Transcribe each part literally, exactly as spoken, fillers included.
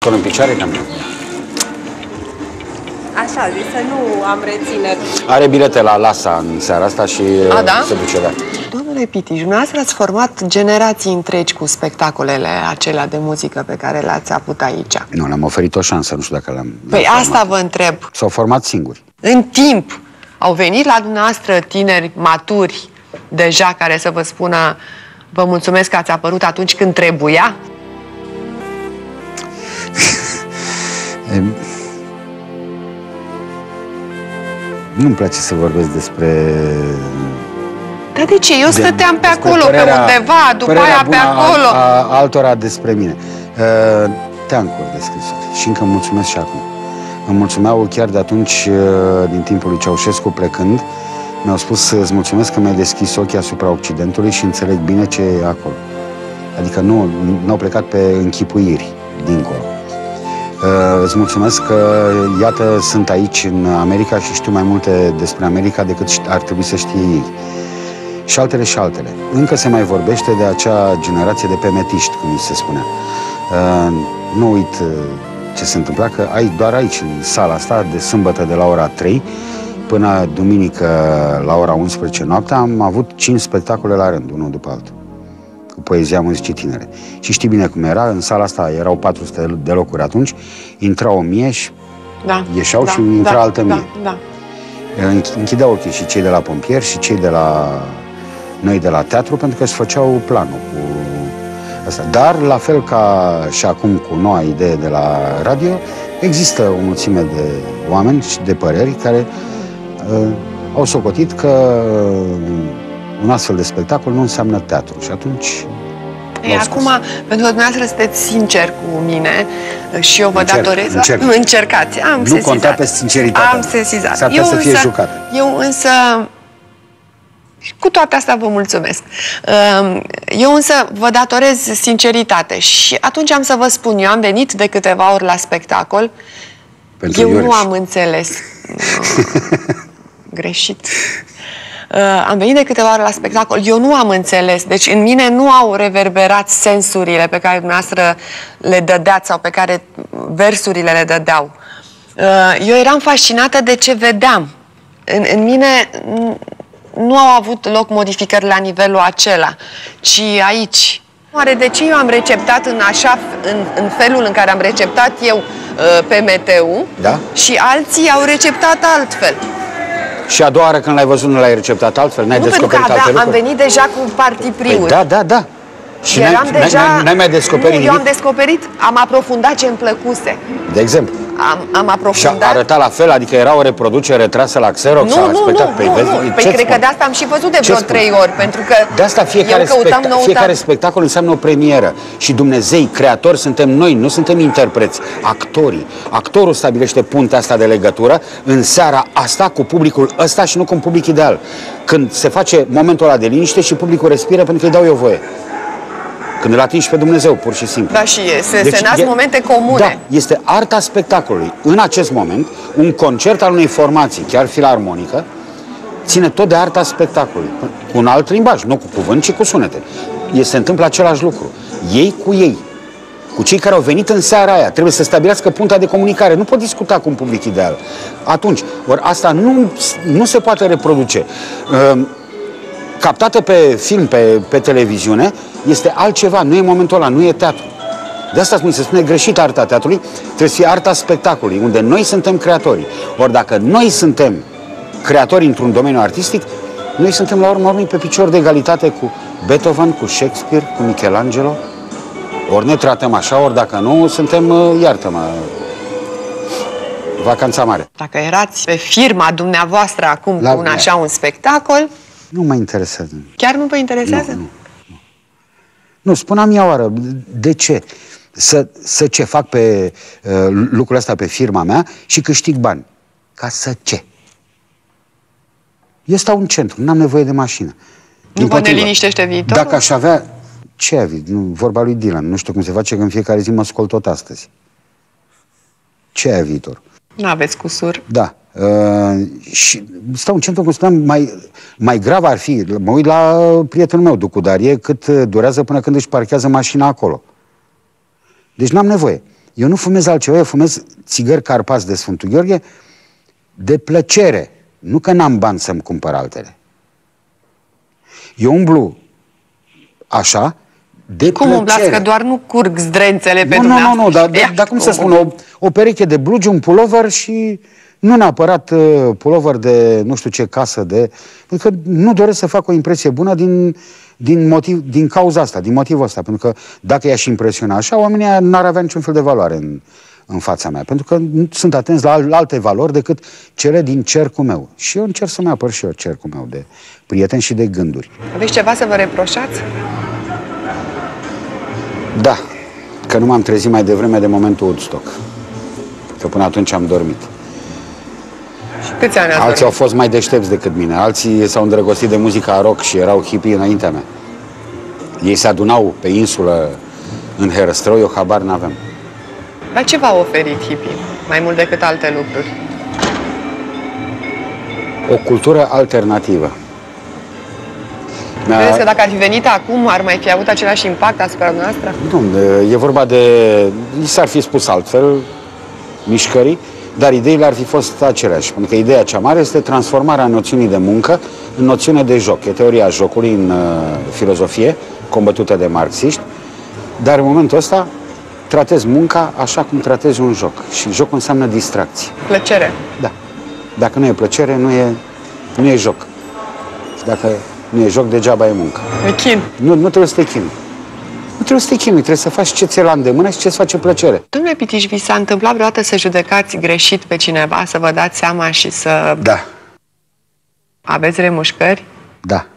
scol în picioare, cam. Așa, zis să nu am rețineri. Are bilete la Lasa în seara asta și A, da? se duce, da. Domnule Pitiș, dumneavoastră ați format generații întregi cu spectacolele acelea de muzică pe care le-ați avut aici. Nu, le-am oferit o șansă, nu știu dacă le-am... Păi asta vă întreb. S-au format singuri. În timp, au venit la dumneavoastră tineri maturi deja care să vă spună vă mulțumesc că ați apărut atunci când trebuia? Nu-mi place să vorbesc despre... Dar de ce? Eu stăteam de, pe acolo, părerea, pe undeva, după aia pe acolo. A, a altora despre mine. Uh, Teancuri de scrisori. Și încă mulțumesc și acum. Îmi mulțumeau chiar de atunci, uh, din timpul lui Ceaușescu, plecând. Mi-au spus îți mulțumesc că mi-ai deschis ochii asupra Occidentului și înțeleg bine ce e acolo. Adică nu au plecat pe închipuiri dincolo. Uh, îți mulțumesc că, iată, sunt aici în America și știu mai multe despre America decât ar trebui să știe ei. Și altele și altele. Încă se mai vorbește de acea generație de pemetiști, cum se spunea. Uh, nu uit uh, ce se întâmpla, că ai doar aici, în sala asta, de sâmbătă de la ora trei până duminică la ora unsprezece noaptea, am avut cinci spectacole la rând, unul după altul, cu poezia muzicii tinere. Și știi bine cum era, în sala asta erau patru sute de locuri atunci, intrau o mie și da, ieșeau da, și intra da, altă mie. Da, da. Închideau ochii și cei de la pompieri și cei de la noi de la teatru, pentru că își făceau planul cu asta. Dar, la fel ca și acum cu noua idee de la radio, există o mulțime de oameni și de păreri care uh, au socotit că un astfel de spectacol nu înseamnă teatru. Și atunci... Ei, acum, pentru că dumneavoastră sunteți sincer cu mine și eu vă încerc, datorez... Încerc. Încercați, am nu sesizat. Nu conta pe sinceritate. Am sesizat. S-ar putea să fie jucată. Eu însă... Cu toate astea vă mulțumesc. Eu însă vă datorez sinceritate și atunci am să vă spun, eu am venit de câteva ori la spectacol, pentru eu Iureș. Nu am înțeles. Greșit. Am venit de câteva ori la spectacol, eu nu am înțeles, deci în mine nu au reverberat sensurile pe care dumneavoastră le dădeați sau pe care versurile le dădeau. Eu eram fascinată de ce vedeam. În, în mine... Nu au avut loc modificări la nivelul acela, ci aici. Oare de ce eu am receptat în așa, în, în felul în care am receptat eu uh, P M T-ul, da? Și alții au receptat altfel? Și a doua oară când l-ai văzut nu l-ai receptat altfel? N-ai descoperit avea, alte lucruri? am venit deja cu partipriuri. Păi da, da, da. Și n-ai mai descoperit nu, eu am descoperit, am aprofundat ce îmi plăcuse. De exemplu? Am, am aprofundat. Și arăta la fel? Adică era o reproducere trasă la Xerox? Nu, nu, nu, păi, nu, vezi, nu. Păi cred că de asta am și văzut de vreo trei ori, pentru că de asta fiecare, specta fiecare spectacol înseamnă o premieră. Și Dumnezei, creatori suntem noi, nu suntem interpreți, actorii. Actorul stabilește puntea asta de legătură în seara asta cu publicul ăsta și nu cu un public ideal. Când se face momentul ăla de liniște și publicul respiră pentru că îi dau eu voie. Când îl atingi pe Dumnezeu, pur și simplu. Da, și se, deci, se nasc e, momente comune. Da, este arta spectacolului. În acest moment, un concert al unei formații, chiar filarmonică, ține tot de arta spectacolului. Cu un alt limbaj, nu cu cuvânt, ci cu sunete. E, se întâmplă același lucru. Ei cu ei. Cu cei care au venit în seara aia. Trebuie să stabilească puntea de comunicare. Nu pot discuta cu un public ideal. Atunci, ori asta nu, nu se poate reproduce. Uh, captată pe film, pe, pe televiziune, este altceva, nu e momentul ăla, nu e teatru. De asta spune, se spune greșit arta teatrului, trebuie să fie arta spectacolului, unde noi suntem creatorii. Ori dacă noi suntem creatori într-un domeniu artistic, noi suntem la urmă pe picior de egalitate cu Beethoven, cu Shakespeare, cu Michelangelo. Ori ne tratăm așa, ori dacă nu, suntem, iartă-mă, Vacanța Mare. Dacă erați pe firma dumneavoastră acum la cu un așa un spectacol... Nu mă interesează. Chiar nu vă interesează? Nu, nu. Nu, nu spuneam eu oară, de ce? Să, să ce fac pe uh, lucrul ăsta pe firma mea și câștig bani. Ca să ce? Eu stau în centru, n-am nevoie de mașină. Nu vă neliniștește viitorul? Dacă aș avea... Ce ai nu, vorba lui Dylan, nu știu cum se face, că în fiecare zi mă scol tot astăzi. Ce ai viitor? Nu aveți cusur. Da. Uh, și stau în centru, cum spuneam, mai, mai grav ar fi, mă uit la prietenul meu, Ducu Darie, cât durează până când își parchează mașina acolo. Deci n-am nevoie. Eu nu fumez altceva, eu fumez țigări Carpați de Sfântul Gheorghe de plăcere. Nu că n-am bani să-mi cumpăr altele. Eu umblu așa, de Cum plăcere. umblați? Că doar nu curg zdrențele pe nu, dumneavoastră. Nu, nu, nu, dar, dar, dar cum să spun, o, o pereche de blugi, un pulover și nu neapărat uh, pulover de nu știu ce casă de... Pentru că nu doresc să fac o impresie bună din, din, motiv, din cauza asta, din motivul ăsta. Pentru că dacă i-aș impresiona așa, oamenii n-ar avea niciun fel de valoare în, în fața mea. Pentru că sunt atenți la alte valori decât cele din cercul meu. Și eu încerc să-mi apăr și eu cercul meu de prieteni și de gânduri. Aveți ceva să vă reproșați? Da, că nu m-am trezit mai devreme de momentul Woodstock. Că până atunci am dormit. Și câți ani ați Alții dormit? au fost mai deștepți decât mine. Alții s-au îndrăgostit de muzica rock și erau hippie înaintea mea. Ei se adunau pe insulă în herăstrău, eu habar n-aveam. Dar ce v-a oferit hippie? Mai mult decât alte lucruri? O cultură alternativă. Credeți că dacă ar fi venit acum, ar mai fi avut același impact asupra noastră? Nu, e vorba de... I s-ar fi spus altfel, mișcării, dar ideile ar fi fost aceleași. Pentru că ideea cea mare este transformarea noțiunii de muncă în noțiune de joc. E teoria jocului în uh, filozofie, combătută de marxiști, dar în momentul ăsta tratez munca așa cum tratezi un joc. Și jocul înseamnă distracție. Plăcere. Da. Dacă nu e plăcere, nu e, nu e joc. Și dacă nu e joc, degeaba e muncă. E chin. Nu, nu trebuie să te chinui. Nu trebuie să te chinui, trebuie să faci ce ți-e la îndemână și ce îți face plăcere. Domnule Pitiș, vi s-a întâmplat vreodată să judecați greșit pe cineva, să vă dați seama și să Da, aveți remușcări? da,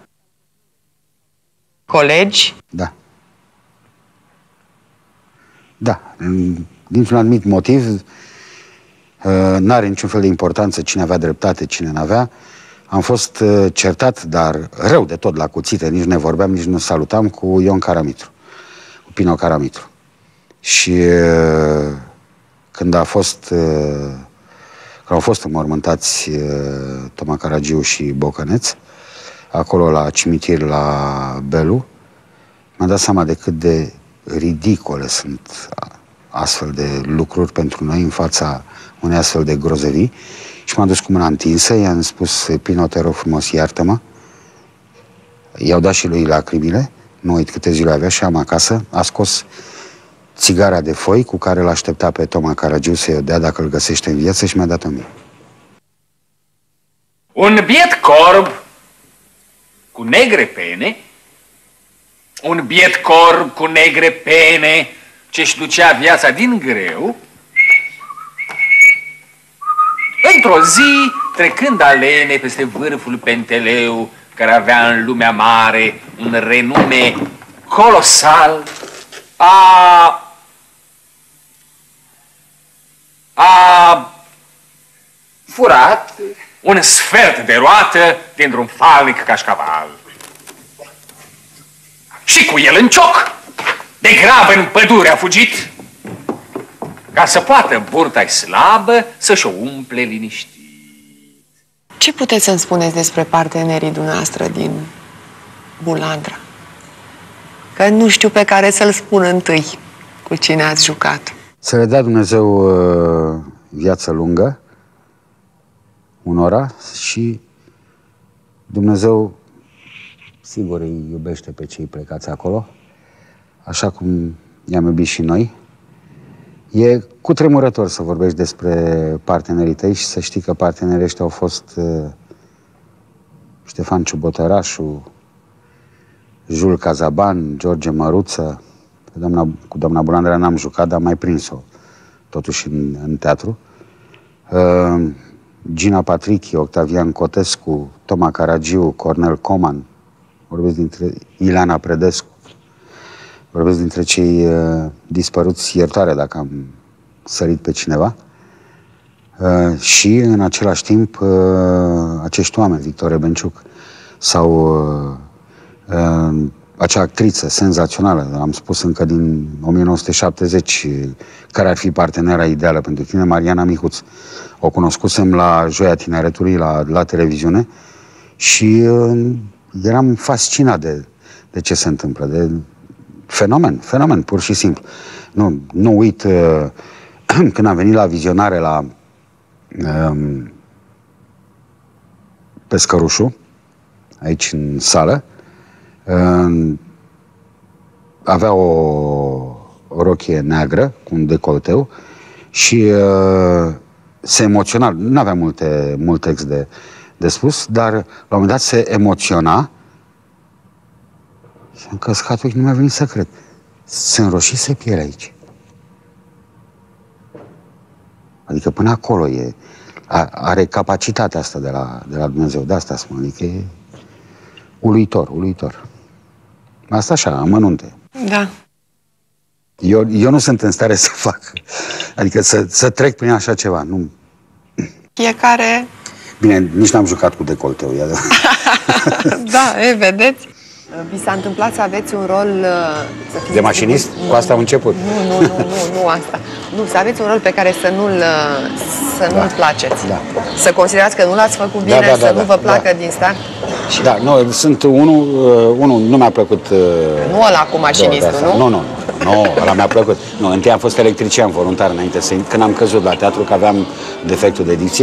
Colegi? da. Da, dintr-un anumit motiv, n-are niciun fel de importanță cine avea dreptate, cine n-avea. Am fost certat, dar rău de tot la cuțite, nici nu ne vorbeam, nici nu salutam, cu Ion Caramitru, cu Pino Caramitru. Și când a fost, când au fost înmormântați Toma Caragiu și Bocăneț, acolo la cimitir la Belu, mi-am dat seama de cât de ridicole sunt astfel de lucruri pentru noi în fața unei astfel de grozăvii. Și m-am dus cu mâna întinsă, i-am spus: Pino, te rog frumos, iartă-mă. I-au dat și lui lacrimile, nu uit câte zile avea, și am acasă, a scos țigara de foi cu care l-aștepta pe Toma Caragiu să-i o dea dacă îl găsește în viață și mi-a dat-o mie. Un biet corb cu negre pene, un biet corb cu negre pene ce-și ducea viața din greu, într-o zi, trecând alene peste vârful Penteleu, care avea în lumea mare un renume colosal, a... a furat un sfert de roată dintr-un falnic cașcaval. Și cu el în cioc, de grabă în pădure a fugit, ca să poată burta-i slabă să-și o umple liniștit. Ce puteți să-mi spuneți despre partenerii dumneavoastră din Bulandra? Că nu știu pe care să-l spun întâi cu cine ați jucat. Să le dea Dumnezeu uh, viață lungă unora și Dumnezeu sigur îi iubește pe cei plecați acolo, așa cum i-am iubit și noi. E cutremurător să vorbești despre partenerii tăi și să știi că partenerii ăștia au fost uh, Ștefan Ciubotărașu, Jul Cazaban, George Măruță. Doamna, cu doamna Bulandra n-am jucat, dar am mai prins-o totuși în, în teatru. Uh, Gina Patrichi, Octavian Cotescu, Toma Caragiu, Cornel Coman, vorbesc dintre Ileana Predescu, vorbesc dintre cei uh, dispăruți, iertare dacă am sărit pe cineva. Uh, și în același timp uh, acești oameni, Victor Rebenciuc sau uh, uh, acea actriță senzațională, am spus încă din o mie nouă sute șaptezeci, care ar fi partenera ideală pentru tine, Mariana Mihuț. O cunoscusem la Joia Tineretului, la, la televiziune și uh, eram fascinat de, de ce se întâmplă, de Fenomen, fenomen, pur și simplu. Nu, nu uit uh, când am venit la vizionare la um, Pescărușu, aici în sală, uh, avea o, o rochie neagră cu un decolteu și uh, se emoționa, nu avea multe, mult text de, de spus, dar la un moment dat se emoționa și am căscat ochi, nu mi-a venit să cred. Se înroșise pielea aici. Adică până acolo e, a, are capacitatea asta de la, de la Dumnezeu, de asta spun, adică e uluitor, uluitor. Asta așa, amănunte. Da. Eu, eu nu sunt în stare să fac, adică să, să trec prin așa ceva, nu. Fiecare... Bine, nici n-am jucat cu decolteu, e adevărat. Da, e, vedeți? Vi s-a întâmplat să aveți un rol... Să fiți de mașinist? Nu, cu asta am început. Nu, nu, nu, nu, nu asta. Nu, să aveți un rol pe care să nu-l să nu-l Da. placeți. Da. Să considerați că nu l-ați făcut bine, Da, da, da, să nu da, vă placă da. din start. Și Da, nu, sunt unul, uh, unul nu mi-a plăcut... Uh, nu ăla cu mașinistul, nu? Nu, nu, nu, ăla mi-a plăcut. Nu, întâi am fost electrician voluntar înainte să... Când am căzut la teatru, că aveam defectul de dicție.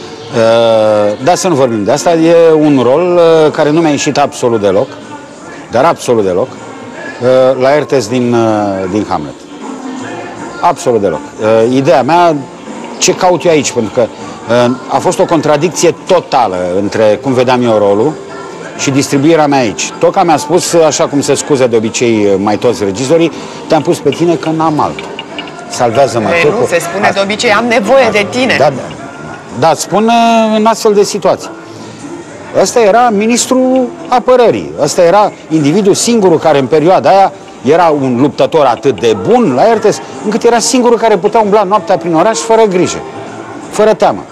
Uh, dar să nu vorbim de asta, e un rol uh, care nu mi-a ieșit absolut deloc, dar absolut deloc, uh, la Ertes din, uh, din Hamlet. Absolut deloc. Uh, ideea mea, ce caut eu aici, pentru că uh, a fost o contradicție totală între cum vedeam eu rolul și distribuirea mea aici. Toca mi-a spus, așa cum se scuză de obicei mai toți regizorii, te-am pus pe tine că n-am altul. Salvează-mă E, tu. nu, se spune de obicei, am nevoie de tine. Da, da. Da, spun uh, în astfel de situații. Ăsta era ministrul apărării. Ăsta era individul singurul care în perioada aia era un luptător atât de bun la Ertes, încât era singurul care putea umbla noaptea prin oraș fără grijă, fără teamă.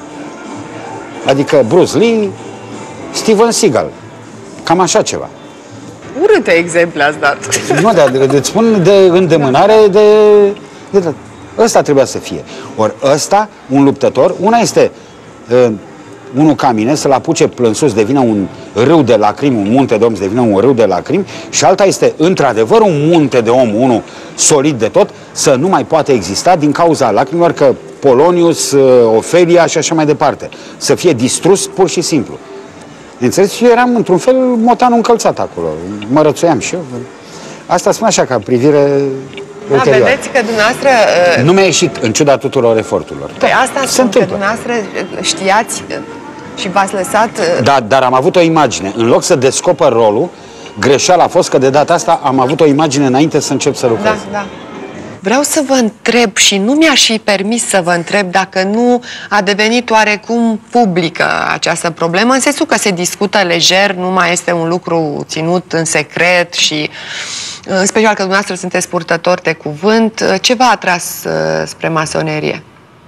Adică Bruce Lee, Steven Seagal. Cam așa ceva. Urâte exemple ați dat. Nu, dar îți spun de îndemânare, de, de... Ăsta trebuia să fie. Ori ăsta, un luptător, una este uh, unul ca mine să-l apuce plânsus, devine un râu de lacrimi, un munte de om să devină un râu de lacrimi, și alta este, într-adevăr, un munte de om, unul solid de tot, să nu mai poate exista din cauza lacrimilor, că Polonius, uh, Ofelia și așa mai departe, să fie distrus pur și simplu. Înțelegeți? Eu eram, într-un fel, motanul încălțat acolo. Mă rățuiam și eu. Asta spun așa, ca privire Da, ulterioară. vedeți că dumneavoastră... Uh, Nu mi-a ieșit, în ciuda tuturor eforturilor. Păi asta se spun, că întâmplă. dumneavoastră știați uh, și v-ați lăsat... Uh, Da, dar am avut o imagine. În loc să descoper rolul, greșeala a fost că de data asta am avut o imagine înainte să încep să lucrez. Da, da. Vreau să vă întreb, și nu mi-aș fi permis să vă întreb, dacă nu a devenit oarecum publică această problemă, în sensul că se discută lejer, nu mai este un lucru ținut în secret și, în special că dumneavoastră sunteți purtători de cuvânt, ce v-a atras uh, spre masonerie?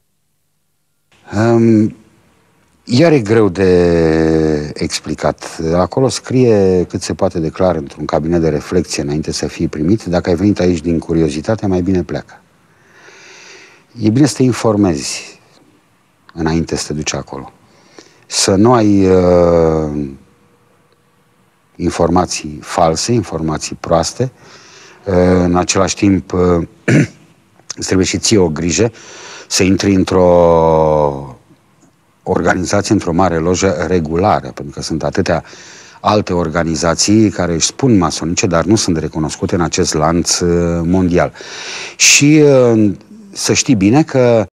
Um, iar e greu de explicat. Acolo scrie cât se poate de clar într-un cabinet de reflexie înainte să fii primit. Dacă ai venit aici din curiozitate, mai bine pleacă. E bine să te informezi înainte să te duci acolo. Să nu ai uh, informații false, informații proaste. Uh, în același timp, uh, îți trebuie și ție o grijă să intri într-o organizație, într-o mare lojă regulară, pentru că sunt atâtea alte organizații care își spun masonice, dar nu sunt recunoscute în acest lanț mondial. Și să știi bine că